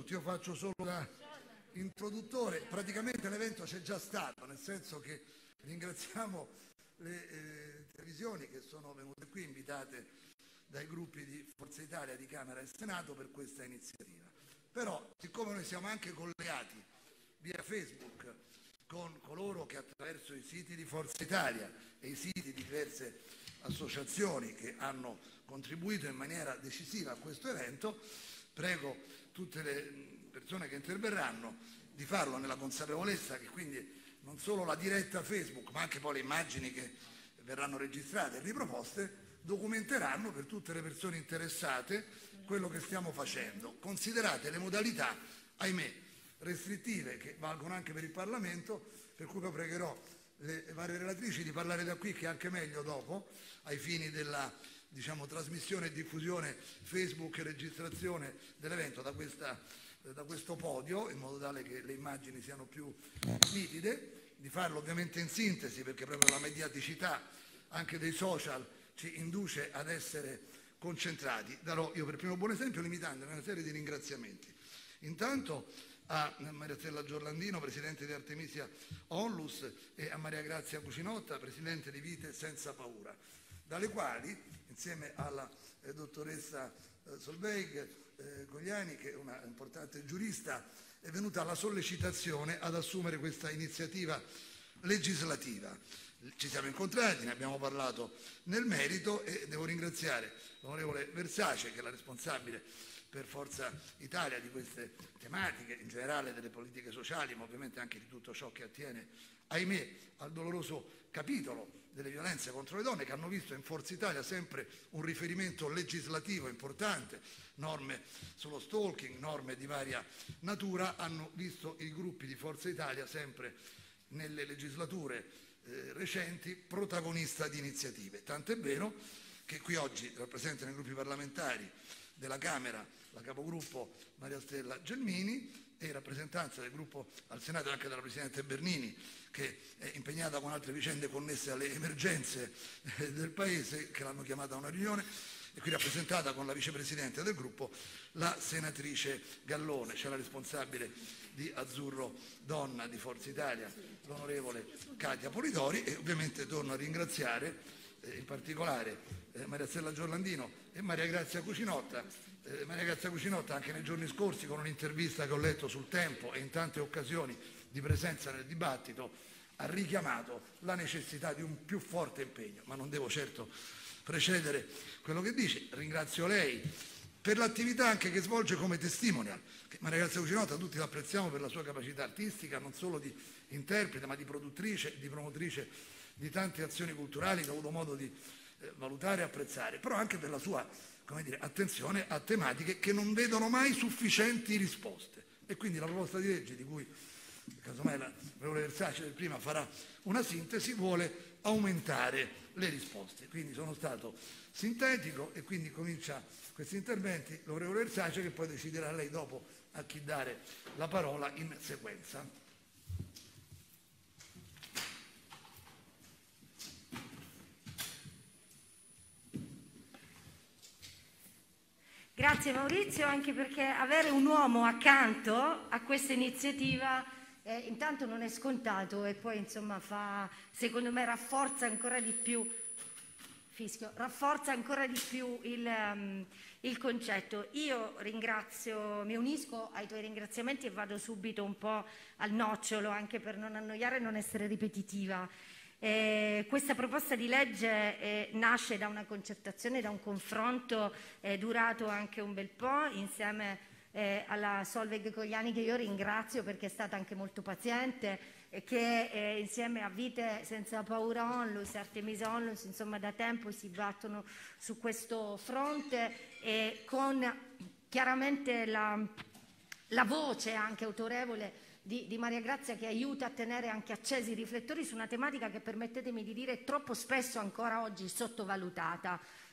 tutti, io faccio solo da introduttore. Praticamente l'evento c'è già stato, nel senso che ringraziamo le televisioni che sono venute qui invitate dai gruppi di Forza Italia di Camera e Senato per questa iniziativa. Però, siccome noi siamo anche collegati via Facebook con coloro che attraverso i siti di Forza Italia e i siti di diverse associazioni che hanno contribuito in maniera decisiva a questo evento, prego tutte le persone che interverranno di farlo nella consapevolezza che quindi non solo la diretta Facebook, ma anche poi le immagini che verranno registrate e riproposte documenteranno per tutte le persone interessate quello che stiamo facendo. Considerate le modalità, ahimè, restrittive che valgono anche per il Parlamento, per cui poi pregherò le varie relatrici di parlare da qui, che è anche meglio dopo, ai fini della trasmissione e diffusione Facebook e registrazione dell'evento da questo podio, in modo tale che le immagini siano più nitide, di farlo ovviamente in sintesi, perché proprio la mediaticità anche dei social ci induce ad essere concentrati. Darò io per primo buon esempio limitandomi a una serie di ringraziamenti. Intanto a Maria Stella Giorlandino, presidente di Artemisia Onlus, e a Maria Grazia Cucinotta, presidente di Vite Senza Paura, dalle quali, insieme alla dottoressa Solveig Cogliani, che è una importante giurista, è venuta la sollecitazione ad assumere questa iniziativa legislativa. Ci siamo incontrati, ne abbiamo parlato nel merito e devo ringraziare l'onorevole Versace, che è la responsabile per Forza Italia di queste tematiche, in generale delle politiche sociali, ma ovviamente anche di tutto ciò che attiene, ahimè, al doloroso capitolo delle violenze contro le donne, che hanno visto in Forza Italia sempre un riferimento legislativo importante, norme sullo stalking, norme di varia natura, hanno visto i gruppi di Forza Italia sempre nelle legislature recenti protagonista di iniziative. Tant'è vero che qui oggi rappresentano i gruppi parlamentari della Camera la capogruppo Maria Stella Gelmini e in rappresentanza del gruppo al Senato anche della Presidente Bernini, che è impegnata con altre vicende connesse alle emergenze del Paese, che l'hanno chiamata a una riunione, e qui rappresentata con la vicepresidente del gruppo, la senatrice Gallone. C'è la responsabile di Azzurro Donna di Forza Italia, l'onorevole Katia Polidori, e ovviamente torno a ringraziare in particolare Maria Stella Giorlandino e Maria Grazia Cucinotta. Maria Grazia Cucinotta anche nei giorni scorsi, con un'intervista che ho letto sul Tempo e in tante occasioni di presenza nel dibattito, ha richiamato la necessità di un più forte impegno, ma non devo certo precedere quello che dice. Ringrazio lei per l'attività anche che svolge come testimonial, che Maria Grazia Cucinotta tutti l'apprezziamo per la sua capacità artistica, non solo di interprete, ma di produttrice, di promotrice di tante azioni culturali che ho avuto modo di valutare e apprezzare, però anche per la sua attenzione a tematiche che non vedono mai sufficienti risposte. E quindi la proposta di legge, di cui casomai l'onorevole Versace del prima farà una sintesi, vuole aumentare le risposte. Quindi sono stato sintetico e quindi comincia questi interventi l'onorevole Versace, che poi deciderà lei dopo a chi dare la parola in sequenza. Grazie Maurizio, anche perché avere un uomo accanto a questa iniziativa intanto non è scontato e poi insomma secondo me rafforza ancora di più il concetto. Io mi unisco ai tuoi ringraziamenti e vado subito un po' al nocciolo, anche per non annoiare e non essere ripetitiva. Questa proposta di legge nasce da una concertazione, da un confronto durato anche un bel po' insieme alla Solveig Cogliani, che io ringrazio perché è stata anche molto paziente, e che insieme a Vite Senza Paura Onlus e Artemisia Onlus insomma da tempo si battono su questo fronte, e con chiaramente la voce anche autorevole di Maria Grazia, che aiuta a tenere anche accesi i riflettori su una tematica che, permettetemi di dire, è troppo spesso ancora oggi sottovalutata.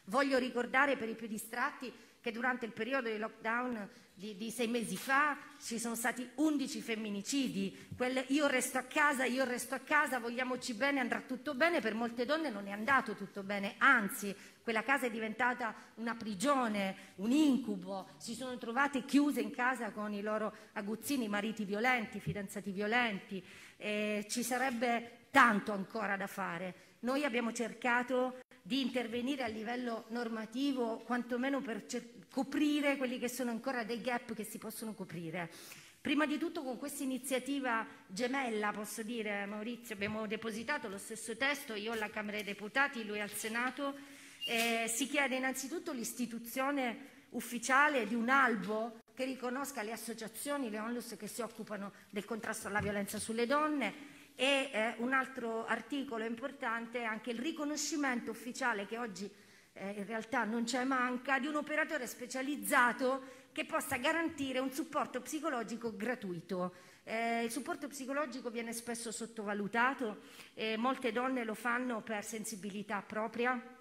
Voglio ricordare per i più distratti che durante il periodo di lockdown di 6 mesi fa ci sono stati 11 femminicidi. Io resto a casa, vogliamoci bene, andrà tutto bene. Per molte donne non è andato tutto bene, anzi quella casa è diventata una prigione, un incubo. Si sono trovate chiuse in casa con i loro aguzzini, mariti violenti, fidanzati violenti. Ci sarebbe tanto ancora da fare. Noi abbiamo cercato di intervenire a livello normativo, quantomeno per coprire quelli che sono ancora dei gap che si possono coprire. Prima di tutto con questa iniziativa gemella, posso dire, Maurizio, abbiamo depositato lo stesso testo, io alla Camera dei Deputati, lui al Senato. Si chiede innanzitutto l'istituzione ufficiale di un albo che riconosca le associazioni, le ONLUS che si occupano del contrasto alla violenza sulle donne. E un altro articolo importante è anche il riconoscimento ufficiale, che oggi in realtà non c'è, manca, di un operatore specializzato che possa garantire un supporto psicologico gratuito. Il supporto psicologico viene spesso sottovalutato, molte donne lo fanno per sensibilità propria,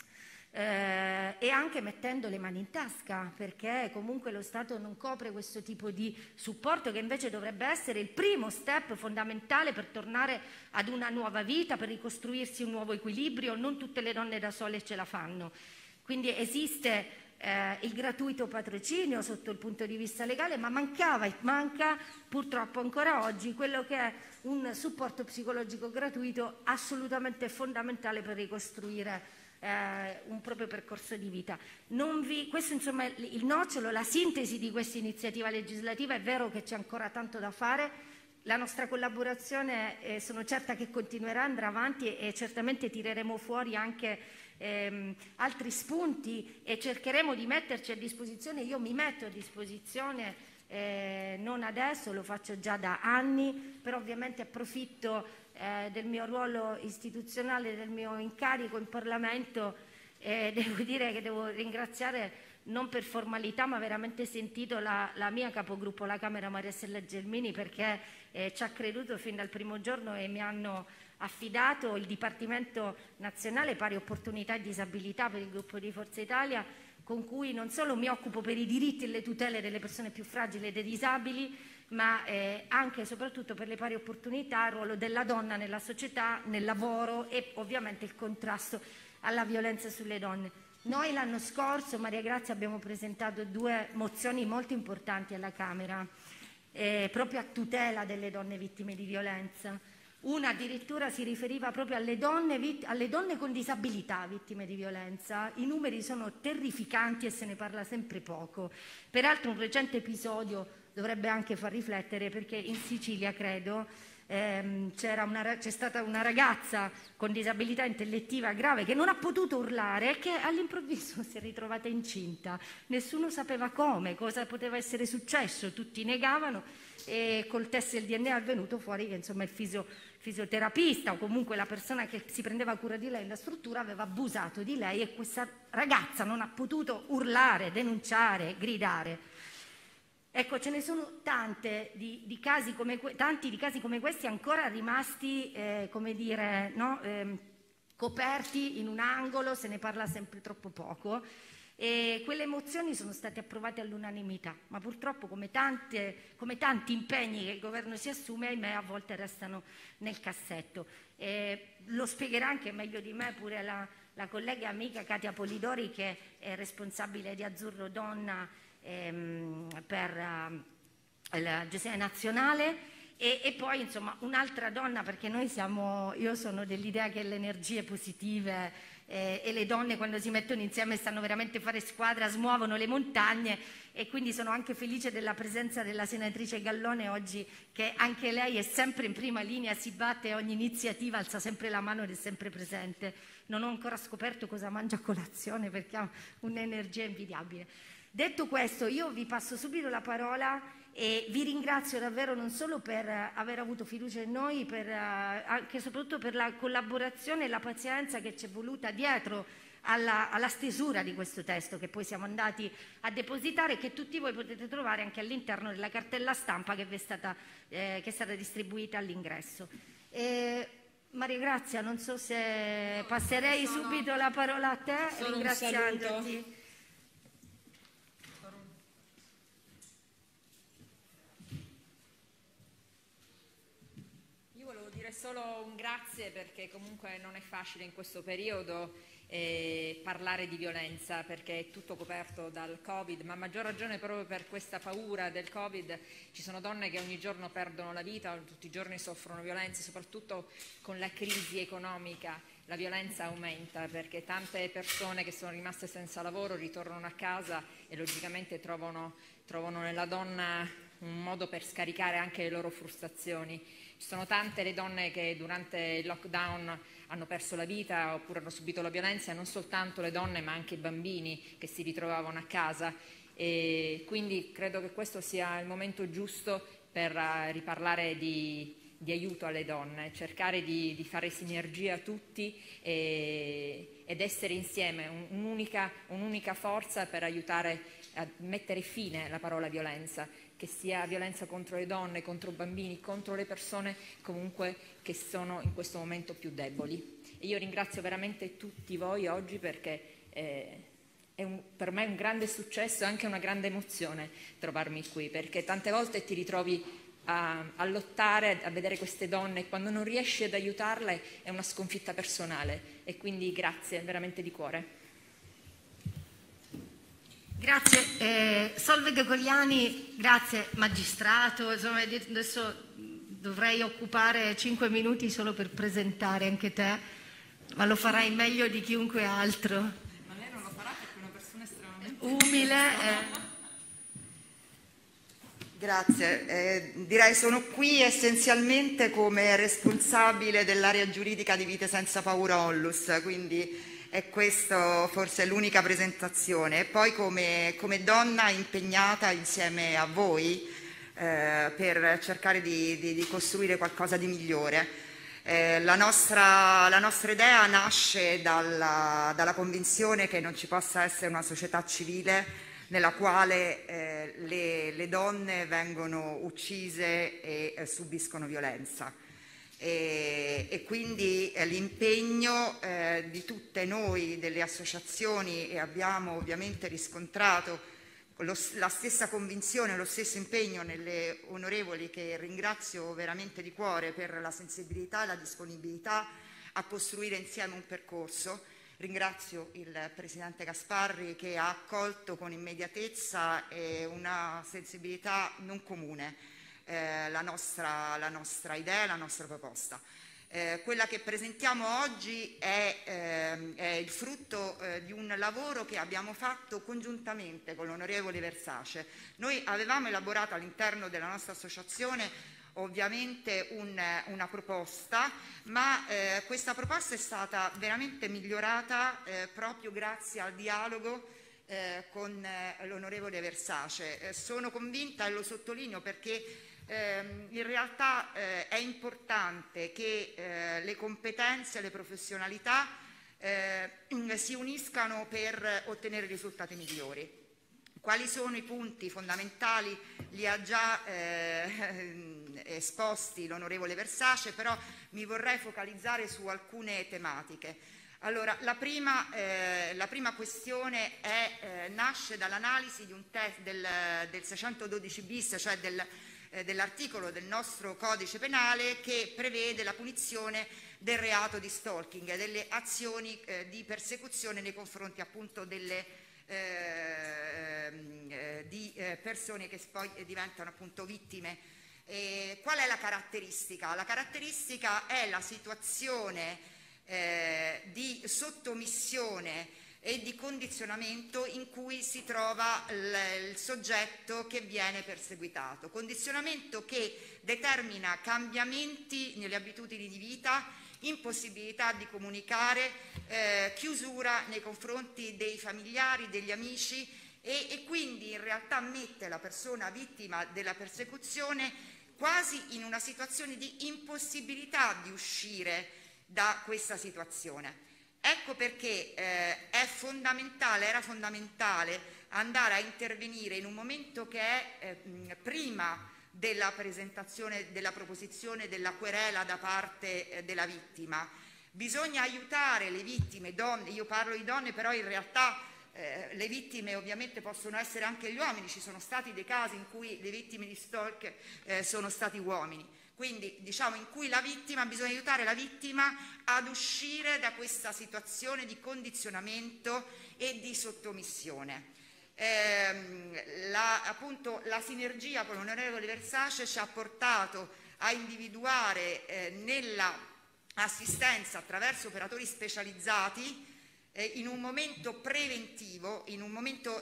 e anche mettendo le mani in tasca, perché comunque lo Stato non copre questo tipo di supporto, che invece dovrebbe essere il primo step fondamentale per tornare ad una nuova vita, per ricostruirsi un nuovo equilibrio. Non tutte le donne da sole ce la fanno. Quindi esiste il gratuito patrocinio sotto il punto di vista legale, ma mancava e manca purtroppo ancora oggi quello che è un supporto psicologico gratuito assolutamente fondamentale per ricostruire un proprio percorso di vita. Questo insomma è il nocciolo, la sintesi di questa iniziativa legislativa. È vero che c'è ancora tanto da fare, la nostra collaborazione sono certa che continuerà, andrà avanti, e certamente tireremo fuori anche altri spunti e cercheremo di metterci a disposizione. Io mi metto a disposizione, non adesso, lo faccio già da anni, però ovviamente approfitto del mio ruolo istituzionale, del mio incarico in Parlamento. Devo dire che devo ringraziare, non per formalità, ma veramente sentito la mia capogruppo alla Camera, Maria Stella Gelmini, perché ci ha creduto fin dal primo giorno e mi hanno affidato il Dipartimento Nazionale Pari Opportunità e Disabilità per il gruppo di Forza Italia, con cui non solo mi occupo per i diritti e le tutele delle persone più fragili e dei disabili, ma anche e soprattutto per le pari opportunità, il ruolo della donna nella società, nel lavoro e ovviamente il contrasto alla violenza sulle donne. Noi l'anno scorso, Maria Grazia, abbiamo presentato 2 mozioni molto importanti alla Camera, proprio a tutela delle donne vittime di violenza. Una addirittura si riferiva proprio alle donne con disabilità vittime di violenza. I numeri sono terrificanti e se ne parla sempre poco. Peraltro un recente episodio dovrebbe anche far riflettere, perché in Sicilia, credo, c'è stata una ragazza con disabilità intellettiva grave che non ha potuto urlare e che all'improvviso si è ritrovata incinta. Nessuno sapeva come, cosa poteva essere successo, tutti negavano, e col test del DNA è venuto fuori che insomma il fisioterapista o comunque la persona che si prendeva cura di lei nella struttura aveva abusato di lei, e questa ragazza non ha potuto urlare, denunciare, gridare. Ecco, ce ne sono tanti di casi come questi ancora rimasti, come dire, no? Coperti in un angolo, se ne parla sempre troppo poco. E quelle mozioni sono state approvate all'unanimità, ma purtroppo come tanti impegni che il governo si assume, ahimè, a volte restano nel cassetto. Lo spiegherà anche meglio di me pure la collega e amica Katia Polidori, che è responsabile di Azzurro Donna per la gestione nazionale, e poi insomma un'altra donna, perché io sono dell'idea che le energie positive e le donne, quando si mettono insieme, stanno veramente a fare squadra, smuovono le montagne, e quindi sono anche felice della presenza della senatrice Gallone oggi, che anche lei è sempre in prima linea, si batte, ogni iniziativa alza sempre la mano ed è sempre presente. Non ho ancora scoperto cosa mangia a colazione, perché ha un'energia invidiabile. Detto questo, io vi passo subito la parola e vi ringrazio davvero, non solo per aver avuto fiducia in noi, anche e soprattutto per la collaborazione e la pazienza che ci è voluta dietro alla stesura di questo testo, che poi siamo andati a depositare, che tutti voi potete trovare anche all'interno della cartella stampa che è stata distribuita all'ingresso. Maria Grazia, non so se passerei subito la parola a te, ringraziandoti. Io volevo dire solo un grazie, perché comunque non è facile in questo periodo parlare di violenza, perché è tutto coperto dal Covid, ma a maggior ragione proprio per questa paura del Covid ci sono donne che ogni giorno perdono la vita, tutti i giorni soffrono violenze, soprattutto con la crisi economica la violenza aumenta, perché tante persone che sono rimaste senza lavoro ritornano a casa e logicamente trovano nella donna un modo per scaricare anche le loro frustrazioni. Ci sono tante le donne che durante il lockdown hanno perso la vita oppure hanno subito la violenza, non soltanto le donne ma anche i bambini che si ritrovavano a casa, e quindi credo che questo sia il momento giusto per riparlare di aiuto alle donne, cercare di fare sinergia tutti ed essere insieme un'unica forza per aiutare a mettere fine alla parola violenza, che sia violenza contro le donne, contro i bambini, contro le persone comunque che sono in questo momento più deboli. E io ringrazio veramente tutti voi oggi, perché per me è un grande successo e anche una grande emozione trovarmi qui, perché tante volte ti ritrovi a lottare, a vedere queste donne, e quando non riesci ad aiutarle è una sconfitta personale, e quindi grazie veramente di cuore. Grazie Solveig Coliani, grazie magistrato. Insomma, adesso dovrei occupare 5 minuti solo per presentare anche te, ma lo farai meglio di chiunque altro. Ma lei non lo farà perché è una persona estremamente umile. Grazie, direi sono qui essenzialmente come responsabile dell'area giuridica di Vite Senza Paura Onlus, quindi è questa forse l'unica presentazione, e poi come donna impegnata insieme a voi per cercare di costruire qualcosa di migliore. La nostra idea nasce dalla convinzione che non ci possa essere una società civile nella quale le donne vengono uccise e subiscono violenza. E quindi l'impegno di tutte noi, delle associazioni, e abbiamo ovviamente riscontrato la stessa convinzione, lo stesso impegno nelle onorevoli, che ringrazio veramente di cuore per la sensibilità e la disponibilità a costruire insieme un percorso. Ringrazio il Presidente Gasparri, che ha accolto con immediatezza e una sensibilità non comune la nostra idea, la nostra proposta. Quella che presentiamo oggi è il frutto di un lavoro che abbiamo fatto congiuntamente con l'onorevole Versace. Noi avevamo elaborato all'interno della nostra associazione ovviamente una proposta, ma questa proposta è stata veramente migliorata proprio grazie al dialogo con l'onorevole Versace. Sono convinta, e lo sottolineo perché in realtà è importante che le competenze e le professionalità si uniscano per ottenere risultati migliori. Quali sono i punti fondamentali? Li ha già esposti l'onorevole Versace, però mi vorrei focalizzare su alcune tematiche. Allora, la prima questione nasce dall'analisi di un test del 612 bis, cioè dell'articolo del nostro codice penale che prevede la punizione del reato di stalking e delle azioni di persecuzione nei confronti appunto di persone che poi diventano appunto vittime. Qual è la caratteristica? La caratteristica è la situazione di sottomissione e di condizionamento in cui si trova il soggetto che viene perseguitato. Condizionamento che determina cambiamenti nelle abitudini di vita, impossibilità di comunicare, chiusura nei confronti dei familiari, degli amici, e quindi in realtà mette la persona vittima della persecuzione quasi in una situazione di impossibilità di uscire da questa situazione. Ecco perché era fondamentale andare a intervenire in un momento che è prima della presentazione, della proposizione della querela da parte della vittima. Bisogna aiutare le vittime, donne, io parlo di donne, però in realtà le vittime ovviamente possono essere anche gli uomini, ci sono stati dei casi in cui le vittime di stalk sono stati uomini, quindi diciamo in cui bisogna aiutare la vittima ad uscire da questa situazione di condizionamento e di sottomissione. Appunto la sinergia con l'onorevole Versace ci ha portato a individuare nella assistenza attraverso operatori specializzati in un momento preventivo, in un momento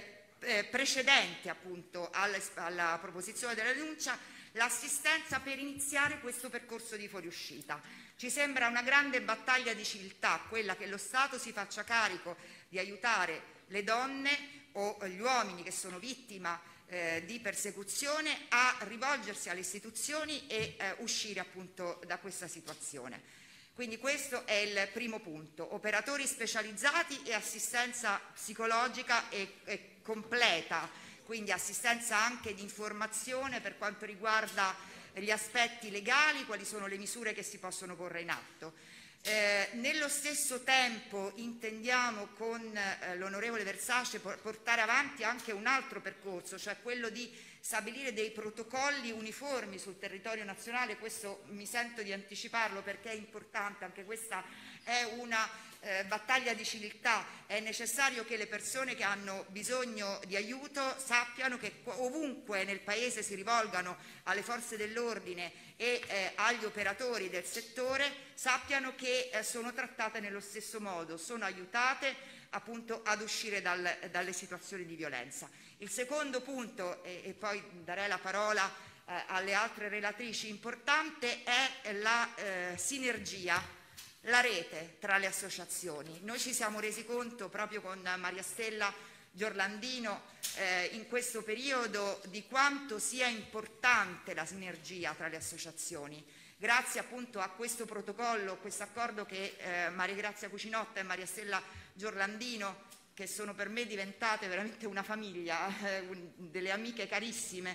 precedente appunto alla proposizione della denuncia, l'assistenza per iniziare questo percorso di fuoriuscita. Ci sembra una grande battaglia di civiltà quella che lo Stato si faccia carico di aiutare le donne o gli uomini che sono vittima di persecuzione a rivolgersi alle istituzioni e uscire appunto da questa situazione. Quindi questo è il primo punto, operatori specializzati e assistenza psicologica e completa, quindi assistenza anche di informazione per quanto riguarda gli aspetti legali, quali sono le misure che si possono porre in atto. Nello stesso tempo intendiamo con l'onorevole Versace portare avanti anche un altro percorso, cioè quello di stabilire dei protocolli uniformi sul territorio nazionale. Questo mi sento di anticiparlo perché è importante, anche questa è una battaglia di civiltà. È necessario che le persone che hanno bisogno di aiuto sappiano che ovunque nel Paese si rivolgano alle forze dell'ordine e agli operatori del settore, sappiano che sono trattate nello stesso modo, sono aiutate appunto ad uscire dalle situazioni di violenza. Il secondo punto, e poi darei la parola alle altre relatrici, importante è la sinergia, la rete tra le associazioni. Noi ci siamo resi conto proprio con Maria Stella Giorlandino in questo periodo di quanto sia importante la sinergia tra le associazioni. Grazie appunto a questo protocollo, questo accordo che Maria Grazia Cucinotta e Maria Stella Giorlandino, che sono per me diventate veramente una famiglia, delle amiche carissime,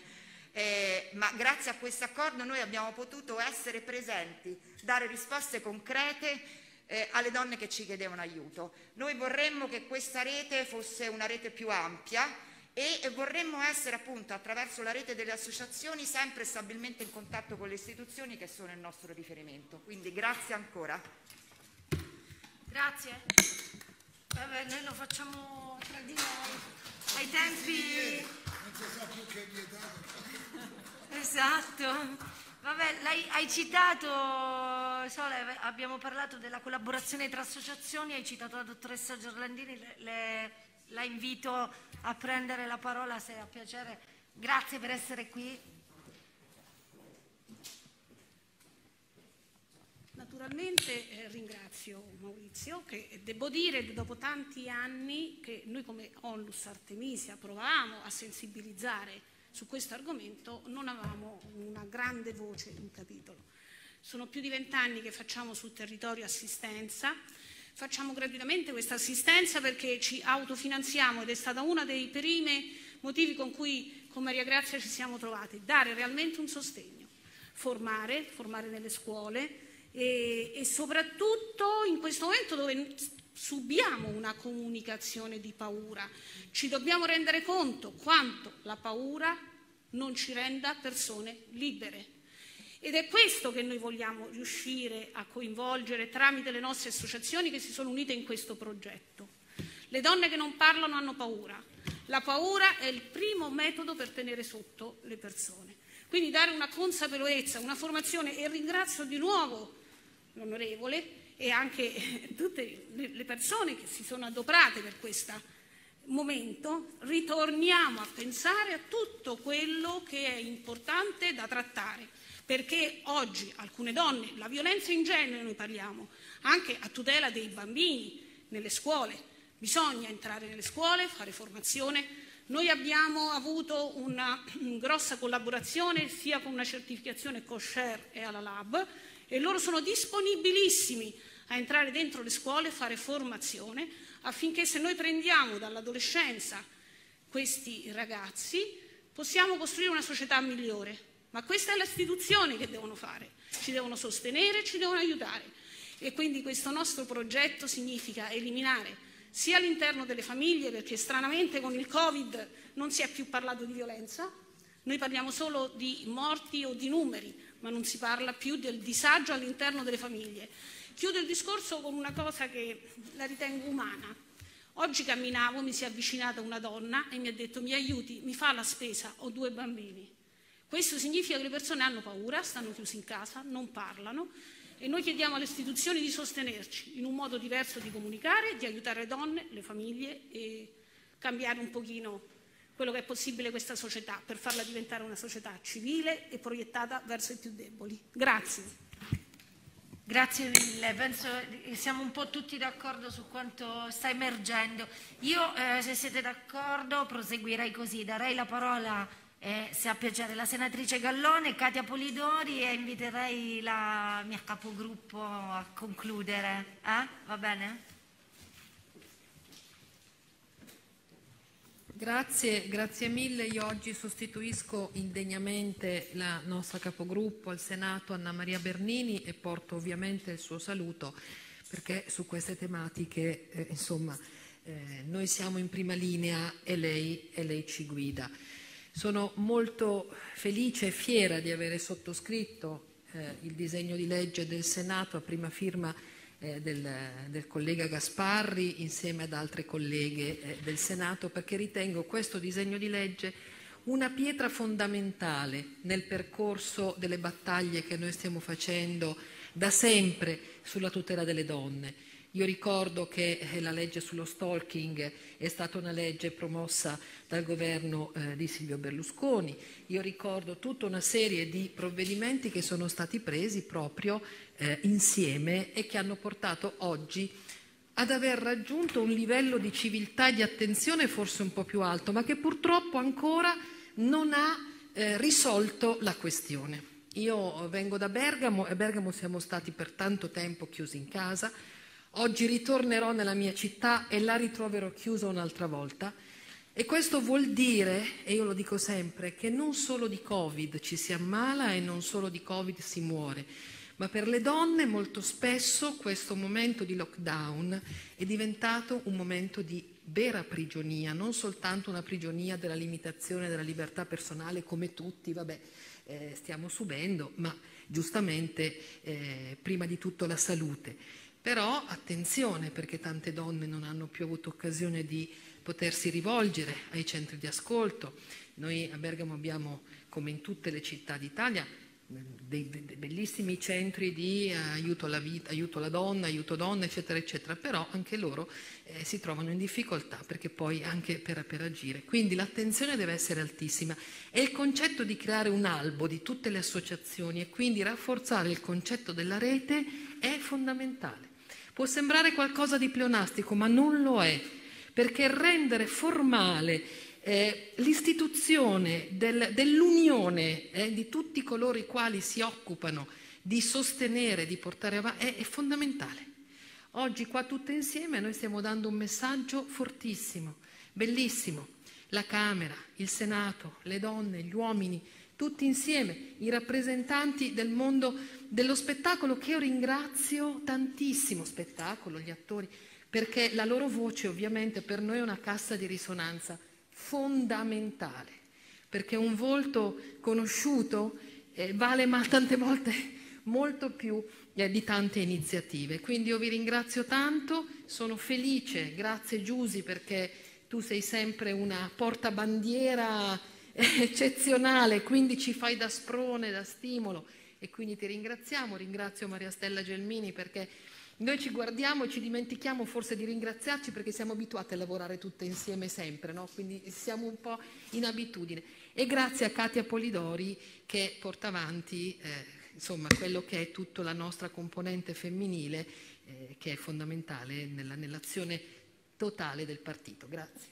ma grazie a questo accordo noi abbiamo potuto essere presenti, dare risposte concrete alle donne che ci chiedevano aiuto. Noi vorremmo che questa rete fosse una rete più ampia e vorremmo essere appunto attraverso la rete delle associazioni sempre stabilmente in contatto con le istituzioni che sono il nostro riferimento. Quindi grazie ancora. Grazie. Vabbè, noi lo facciamo tra di noi. Ai tempi... Non si sa più che è vietato. Esatto. Vabbè, hai citato, Sole, abbiamo parlato della collaborazione tra associazioni, hai citato la dottoressa Giorlandini, la invito a prendere la parola se ha piacere. Grazie per essere qui. Naturalmente ringrazio Maurizio, che devo dire dopo tanti anni che noi come Onlus Artemisia provavamo a sensibilizzare su questo argomento, non avevamo una grande voce in capitolo. Sono più di 20 anni che facciamo sul territorio assistenza, facciamo gratuitamente questa assistenza perché ci autofinanziamo ed è stato uno dei primi motivi con cui con Maria Grazia ci siamo trovati, dare realmente un sostegno, formare nelle scuole e soprattutto in questo momento dove subiamo una comunicazione di paura, ci dobbiamo rendere conto quanto la paura non ci renda persone libere. Ed è questo che noi vogliamo riuscire a coinvolgere tramite le nostre associazioni che si sono unite in questo progetto. Le donne che non parlano hanno paura. La paura è il primo metodo per tenere sotto le persone. Quindi dare una consapevolezza, una formazione, e ringrazio di nuovo l'onorevole e anche tutte le persone che si sono adoperate per questo momento. Ritorniamo a pensare a tutto quello che è importante da trattare, perché oggi alcune donne, la violenza in genere noi parliamo, anche a tutela dei bambini nelle scuole, bisogna entrare nelle scuole, fare formazione. Noi abbiamo avuto una grossa collaborazione sia con una certificazione COSHARE e alla Lab, e loro sono disponibilissimi a entrare dentro le scuole e fare formazione affinché, se noi prendiamo dall'adolescenza questi ragazzi, possiamo costruire una società migliore. ma questa è l'istituzione che devono fare, ci devono sostenere, ci devono aiutare. E quindi questo nostro progetto significa eliminare sia all'interno delle famiglie, perché stranamente con il Covid non si è più parlato di violenza, noi parliamo solo di morti o di numeri, ma non si parla più del disagio all'interno delle famiglie. Chiudo il discorso con una cosa che la ritengo umana. Oggi camminavo, mi si è avvicinata una donna e mi ha detto: mi aiuti, mi fa la spesa, ho 2 bambini. Questo significa che le persone hanno paura, stanno chiuse in casa, non parlano, e noi chiediamo alle istituzioni di sostenerci in un modo diverso di comunicare, di aiutare le donne, le famiglie e cambiare un pochino quello che è possibile questa società per farla diventare una società civile e proiettata verso i più deboli. Grazie. Grazie mille, penso che siamo un po' tutti d'accordo su quanto sta emergendo. Io, se siete d'accordo, proseguirei così, darei la parola, se ha piacere, alla senatrice Gallone, Katia Polidori, e inviterei la mia capogruppo a concludere. Va bene? Grazie mille. Io oggi sostituisco indegnamente la nostra capogruppo al Senato, Anna Maria Bernini, e porto ovviamente il suo saluto, perché su queste tematiche noi siamo in prima linea e lei ci guida. Sono molto felice e fiera di avere sottoscritto il disegno di legge del Senato a prima firma del collega Gasparri insieme ad altre colleghe del Senato, perché ritengo questo disegno di legge una pietra fondamentale nel percorso delle battaglie che noi stiamo facendo da sempre sulla tutela delle donne. Io ricordo che la legge sullo stalking è stata una legge promossa dal governo di Silvio Berlusconi. Io ricordo tutta una serie di provvedimenti che sono stati presi proprio insieme e che hanno portato oggi ad aver raggiunto un livello di civiltà e di attenzione forse un po' più alto, ma che purtroppo ancora non ha risolto la questione. Io vengo da Bergamo e a Bergamo siamo stati per tanto tempo chiusi in casa. Oggi ritornerò nella mia città e la ritroverò chiusa un'altra volta, e questo vuol dire, e io lo dico sempre, che non solo di Covid ci si ammala e non solo di Covid si muore, ma per le donne molto spesso questo momento di lockdown è diventato un momento di vera prigionia, non soltanto una prigionia della limitazione della libertà personale come tutti, stiamo subendo, ma giustamente prima di tutto la salute. Però attenzione, perché tante donne non hanno più avuto occasione di potersi rivolgere ai centri di ascolto. Noi a Bergamo abbiamo, come in tutte le città d'Italia, dei bellissimi centri di aiuto alla vita, aiuto alla donna, aiuto donna, eccetera, eccetera, però anche loro si trovano in difficoltà, perché poi anche per agire. Quindi l'attenzione deve essere altissima, e il concetto di creare un albo di tutte le associazioni e quindi rafforzare il concetto della rete è fondamentale. Può sembrare qualcosa di pleonastico, ma non lo è, perché rendere formale l'istituzione dell'unione di tutti coloro i quali si occupano di sostenere, di portare avanti, è fondamentale. Oggi qua tutte insieme noi stiamo dando un messaggio fortissimo, bellissimo. La Camera, il Senato, le donne, gli uomini, tutti insieme, i rappresentanti del mondo dello spettacolo, che io ringrazio tantissimo, spettacolo, gli attori, perché la loro voce ovviamente per noi è una cassa di risonanza fondamentale, perché un volto conosciuto vale tante volte molto più di tante iniziative. Quindi io vi ringrazio tanto, sono felice, grazie Giusy, perché tu sei sempre una portabandiera eccezionale, quindi ci fai da sprone, da stimolo, e quindi ti ringraziamo. Ringrazio Maria Stella Gelmini, perché noi ci guardiamo e ci dimentichiamo forse di ringraziarci, perché siamo abituate a lavorare tutte insieme sempre, no? Quindi siamo un po' in abitudine. E grazie a Katia Polidori, che porta avanti quello che è tutta la nostra componente femminile, che è fondamentale nell'azione totale del partito. Grazie.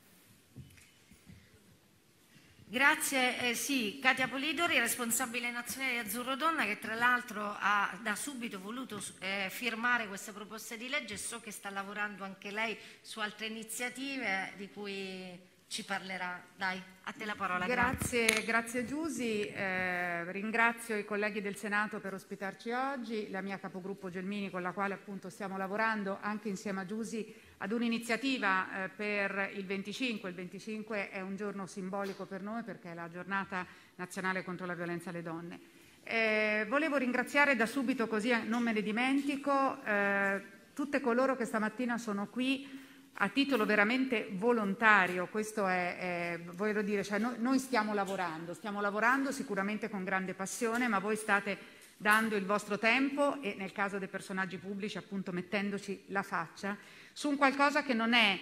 Grazie, sì, Katia Polidori, responsabile nazionale di Azzurro Donna, che tra l'altro ha da subito voluto firmare questa proposta di legge, e so che sta lavorando anche lei su altre iniziative di cui ci parlerà. Dai, a te la parola. Grazie Giusy, ringrazio i colleghi del Senato per ospitarci oggi, la mia capogruppo Gelmini con la quale appunto stiamo lavorando anche insieme a Giusy ad un'iniziativa per il 25. Il 25 è un giorno simbolico per noi perché è la giornata nazionale contro la violenza alle donne. Volevo ringraziare da subito, così non me ne dimentico, tutte coloro che stamattina sono qui a titolo veramente volontario. Questo voglio dire, cioè noi stiamo lavorando sicuramente con grande passione, ma voi state dando il vostro tempo e nel caso dei personaggi pubblici appunto mettendoci la faccia su un qualcosa che non è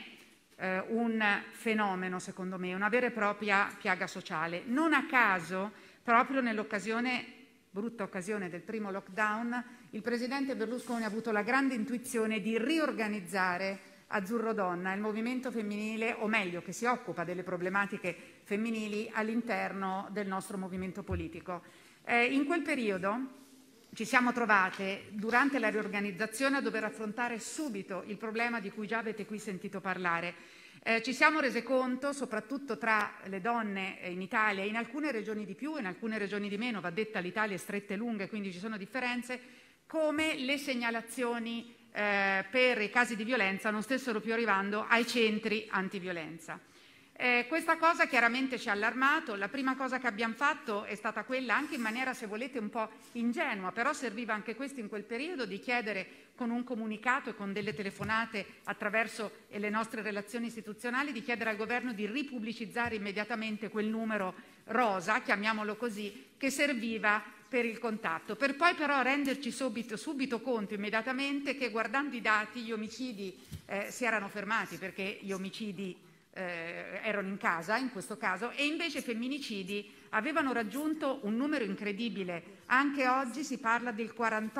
un fenomeno, secondo me, una vera e propria piaga sociale. Non a caso, proprio brutta occasione del primo lockdown, il presidente Berlusconi ha avuto la grande intuizione di riorganizzare Azzurro Donna, il movimento femminile, o meglio, che si occupa delle problematiche femminili all'interno del nostro movimento politico. In quel periodo ci siamo trovate, durante la riorganizzazione, a dover affrontare subito il problema di cui già avete qui sentito parlare. Ci siamo rese conto, soprattutto tra le donne in Italia, in alcune regioni di più, in alcune regioni di meno, va detta l'Italia è stretta e lunga, quindi ci sono differenze, come le segnalazioni per i casi di violenza non stessero più arrivando ai centri antiviolenza. Questa cosa chiaramente ci ha allarmato. La prima cosa che abbiamo fatto è stata quella, anche in maniera se volete un po' ingenua, però serviva anche questo in quel periodo, di chiedere con un comunicato e con delle telefonate attraverso le nostre relazioni istituzionali, di chiedere al governo di ripubblicizzare immediatamente quel numero rosa, chiamiamolo così, che serviva per il contatto, per poi però renderci subito conto immediatamente che, guardando i dati, gli omicidi si erano fermati, perché gli omicidi erano in casa in questo caso, e invece i femminicidi avevano raggiunto un numero incredibile. Anche oggi si parla del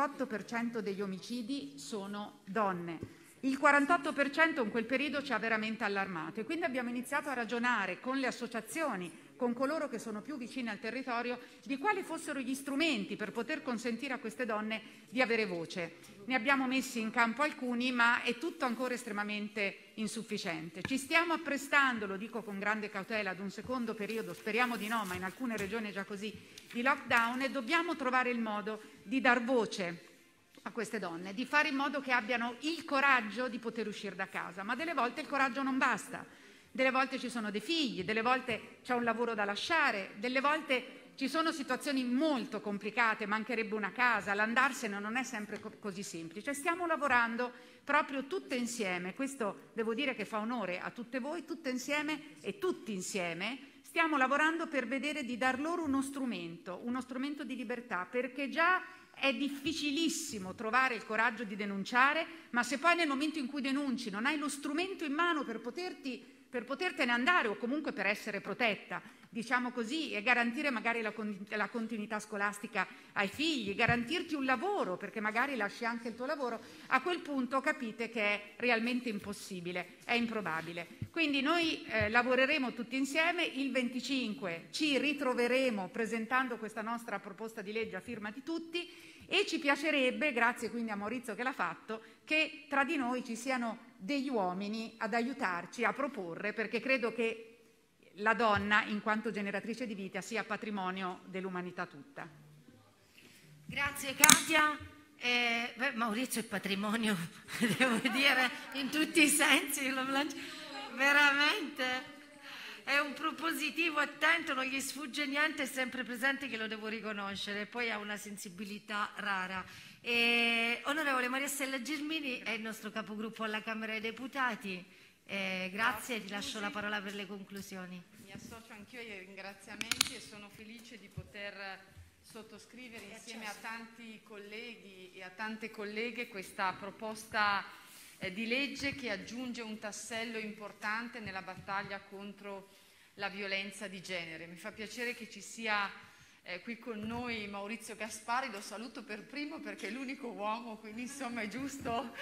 48% degli omicidi sono donne. Il 48% in quel periodo ci ha veramente allarmato e quindi abbiamo iniziato a ragionare con le associazioni, con coloro che sono più vicini al territorio, di quali fossero gli strumenti per poter consentire a queste donne di avere voce. Ne abbiamo messi in campo alcuni, ma è tutto ancora estremamente insufficiente. Ci stiamo apprestando, lo dico con grande cautela, ad un secondo periodo, speriamo di no, ma in alcune regioni è già così, di lockdown, e dobbiamo trovare il modo di dar voce a queste donne, di fare in modo che abbiano il coraggio di poter uscire da casa. Ma delle volte il coraggio non basta, delle volte ci sono dei figli, delle volte c'è un lavoro da lasciare, delle volte ci sono situazioni molto complicate, mancherebbe una casa, l'andarsene non è sempre così semplice. Stiamo lavorando proprio tutte insieme, questo devo dire che fa onore a tutte voi, tutte insieme e tutti insieme stiamo lavorando per vedere di dar loro uno strumento di libertà, perché già è difficilissimo trovare il coraggio di denunciare, ma se poi nel momento in cui denunci non hai lo strumento in mano per potertene andare o comunque per essere protetta, diciamo così, e garantire magari la continuità scolastica ai figli, garantirti un lavoro, perché magari lasci anche il tuo lavoro, a quel punto capite che è realmente impossibile, è improbabile. Quindi noi lavoreremo tutti insieme, il 25 ci ritroveremo presentando questa nostra proposta di legge a firma di tutti, e ci piacerebbe, grazie quindi a Maurizio che l'ha fatto, che tra di noi ci siano degli uomini ad aiutarci a proporre, perché credo che la donna, in quanto generatrice di vita, sia patrimonio dell'umanità tutta. Grazie Katia. Maurizio è patrimonio, devo dire, in tutti i sensi, veramente. È un propositivo attento, non gli sfugge niente, è sempre presente, che lo devo riconoscere, poi ha una sensibilità rara. Onorevole Maria Stella Gelmini è il nostro capogruppo alla Camera dei Deputati. Grazie, ti lascio la parola per le conclusioni. Mi associo anch'io ai ringraziamenti e sono felice di poter sottoscrivere insieme a tanti colleghi e a tante colleghe questa proposta di legge che aggiunge un tassello importante nella battaglia contro la violenza di genere. Mi fa piacere che ci sia qui con noi Maurizio Gaspari, lo saluto per primo perché è l'unico uomo, quindi insomma è giusto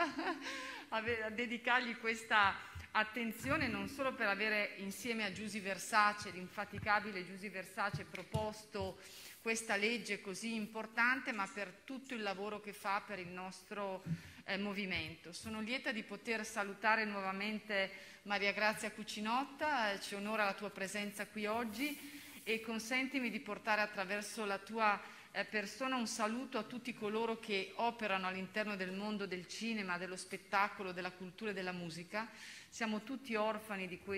a dedicargli questa attenzione, non solo per avere insieme a Giusy Versace, l'infaticabile Giusy Versace, proposto questa legge così importante, ma per tutto il lavoro che fa per il nostro movimento. Sono lieta di poter salutare nuovamente Maria Grazia Cucinotta, ci onora la tua presenza qui oggi e consentimi di portare attraverso la tua persona un saluto a tutti coloro che operano all'interno del mondo del cinema, dello spettacolo, della cultura e della musica. Siamo tutti orfani di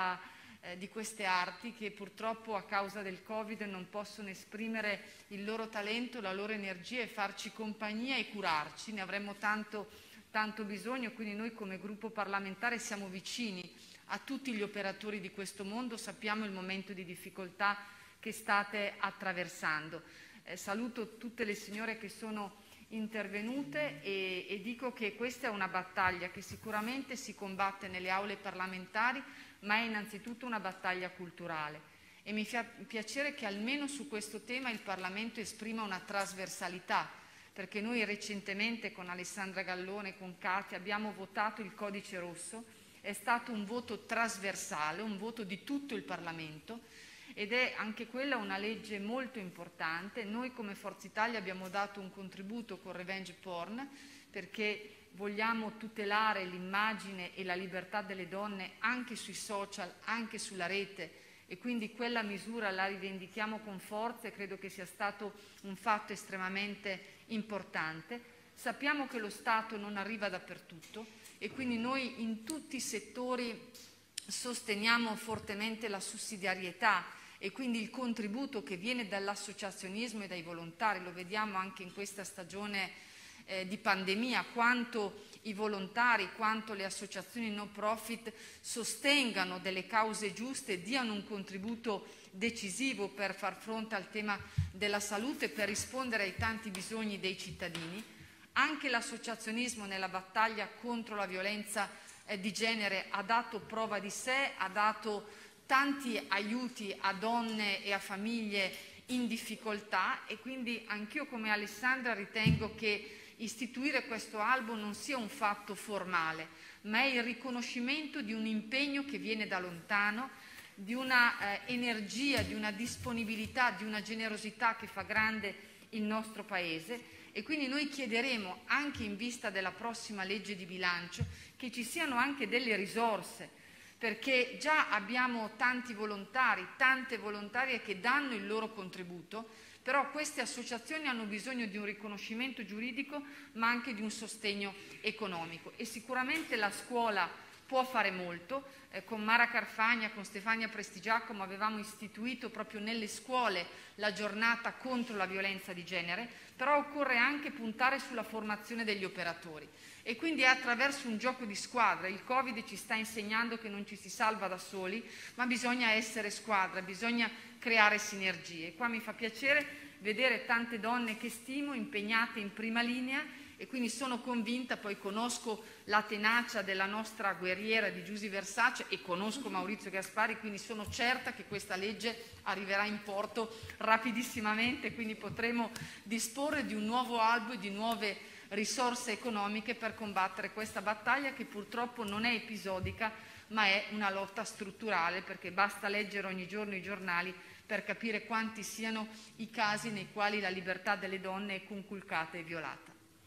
queste arti che purtroppo a causa del Covid non possono esprimere il loro talento, la loro energia e farci compagnia e curarci. Ne avremmo tanto bisogno, quindi noi come gruppo parlamentare siamo vicini a tutti gli operatori di questo mondo, sappiamo il momento di difficoltà che state attraversando. Saluto tutte le signore che sono intervenute e dico che questa è una battaglia che sicuramente si combatte nelle aule parlamentari, ma è innanzitutto una battaglia culturale e mi fa piacere che almeno su questo tema il Parlamento esprima una trasversalità, perché noi recentemente con Alessandra Gallone, con Katia, abbiamo votato il Codice Rosso, è stato un voto trasversale, un voto di tutto il Parlamento ed è anche quella una legge molto importante. Noi come Forza Italia abbiamo dato un contributo con Revenge Porn perché vogliamo tutelare l'immagine e la libertà delle donne anche sui social, anche sulla rete e quindi quella misura la rivendichiamo con forza e credo che sia stato un fatto estremamente importante. Sappiamo che lo Stato non arriva dappertutto e quindi noi in tutti i settori sosteniamo fortemente la sussidiarietà e quindi il contributo che viene dall'associazionismo e dai volontari. Lo vediamo anche in questa stagione di pandemia, quanto i volontari, quanto le associazioni no profit sostengano delle cause giuste, diano un contributo decisivo per far fronte al tema della salute, per rispondere ai tanti bisogni dei cittadini. Anche l'associazionismo nella battaglia contro la violenza di genere ha dato prova di sé, ha dato tanti aiuti a donne e a famiglie in difficoltà e quindi anch'io come Alessandra ritengo che istituire questo albo non sia un fatto formale, ma è il riconoscimento di un impegno che viene da lontano, di una energia, di una disponibilità, di una generosità che fa grande il nostro Paese e quindi noi chiederemo, anche in vista della prossima legge di bilancio, che ci siano anche delle risorse, perché già abbiamo tanti volontari, tante volontarie che danno il loro contributo, però queste associazioni hanno bisogno di un riconoscimento giuridico ma anche di un sostegno economico e sicuramente la scuola può fare molto. Con Mara Carfagna, con Stefania Prestigiacomo avevamo istituito proprio nelle scuole la giornata contro la violenza di genere, però occorre anche puntare sulla formazione degli operatori e quindi è attraverso un gioco di squadra. Il Covid ci sta insegnando che non ci si salva da soli, ma bisogna essere squadra, bisogna creare sinergie. Qua mi fa piacere vedere tante donne che stimo impegnate in prima linea e quindi sono convinta, poi conosco la tenacia della nostra guerriera di Giusy Versace e conosco Maurizio Gaspari, quindi sono certa che questa legge arriverà in porto rapidissimamente, quindi potremo disporre di un nuovo albo e di nuove risorse economiche per combattere questa battaglia che purtroppo non è episodica ma è una lotta strutturale, perché basta leggere ogni giorno i giornali per capire quanti siano i casi nei quali la libertà delle donne è conculcata e violata.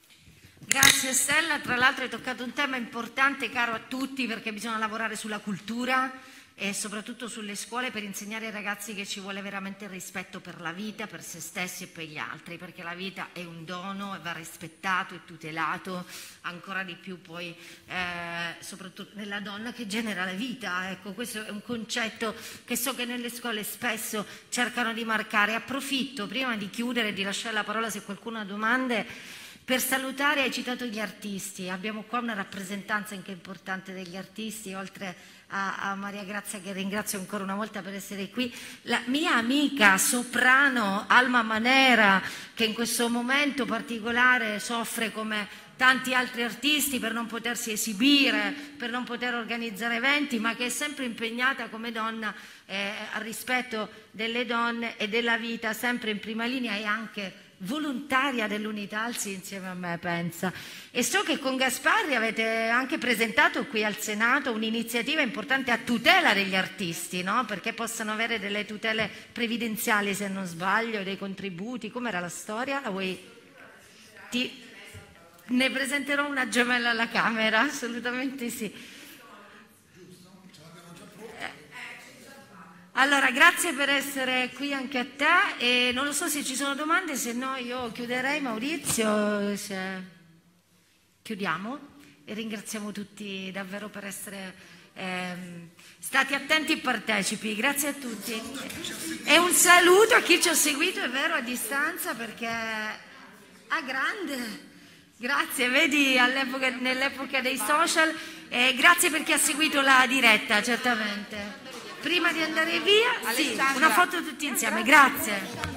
Grazie Stella, tra l'altro hai toccato un tema importante, caro a tutti, perché bisogna lavorare sulla cultura e soprattutto sulle scuole per insegnare ai ragazzi che ci vuole veramente il rispetto per la vita, per se stessi e per gli altri, perché la vita è un dono e va rispettato e tutelato ancora di più poi soprattutto nella donna che genera la vita. Ecco, questo è un concetto che so che nelle scuole spesso cercano di marcare. Approfitto prima di chiudere e di lasciare la parola se qualcuno ha domande per salutare. Hai citato gli artisti, abbiamo qua una rappresentanza anche importante degli artisti, oltre a Maria Grazia che ringrazio ancora una volta per essere qui, la mia amica soprano Alma Manera che in questo momento particolare soffre come tanti altri artisti per non potersi esibire, per non poter organizzare eventi, ma che è sempre impegnata come donna al rispetto delle donne e della vita, sempre in prima linea e anche volontaria dell'Unitalsi insieme a me, pensa. E so che con Gasparri avete anche presentato qui al Senato un'iniziativa importante a tutela degli artisti, no? Perché possano avere delle tutele previdenziali, se non sbaglio, dei contributi. Com'era la storia? La vuoi? Ne presenterò una gemella alla Camera, assolutamente sì. Allora, grazie per essere qui anche a te e non lo so se ci sono domande, se no io chiuderei. Maurizio, chiudiamo e ringraziamo tutti davvero per essere stati attenti e partecipi. Grazie a tutti e un saluto a chi ci ha seguito, è vero, a distanza, perché a grande. Grazie, vedi, nell'epoca dei social, grazie per chi ha seguito la diretta, certamente. Prima di andare via, sì, una foto tutti insieme, grazie.